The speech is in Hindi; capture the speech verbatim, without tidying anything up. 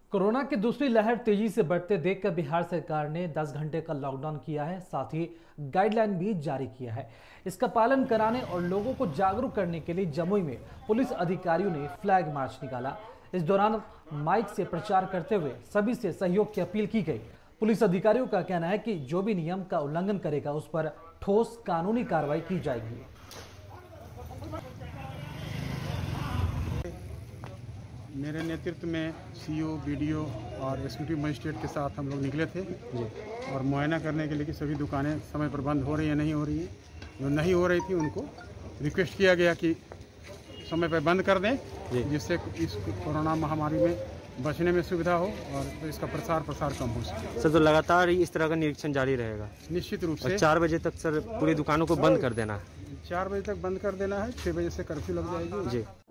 कोरोना की दूसरी लहर तेजी से बढ़ते देखकर बिहार सरकार ने दस घंटे का लॉकडाउन किया है। साथ ही गाइडलाइन भी जारी किया है। इसका पालन कराने और लोगों को जागरूक करने के लिए जमुई में पुलिस अधिकारियों ने फ्लैग मार्च निकाला। इस दौरान माइक से प्रचार करते हुए सभी से सहयोग की अपील की गई। पुलिस अधिकारियों का कहना है कि जो भी नियम का उल्लंघन करेगा उस पर ठोस कानूनी कार्रवाई की जाएगी। मेरे नेतृत्व में सीओ, बीडीओ और एसक्यूटिव मजिस्ट्रेट के साथ हम लोग निकले थे जी और मुआयना करने के लिए कि सभी दुकानें समय पर बंद हो रही हैं नहीं हो रही हैं। जो नहीं हो रही थी उनको रिक्वेस्ट किया गया कि समय पर बंद कर दें, जिससे इस कोरोना महामारी में बचने में सुविधा हो और इसका प्रसार प्रसार कम हो सके। सर, तो लगातार इस तरह का निरीक्षण जारी रहेगा? निश्चित रूप से। चार बजे तक सर पूरी दुकानों को बंद कर देना है? चार बजे तक बंद कर देना है, छः बजे से कर्फ्यू लग जाएगी जी।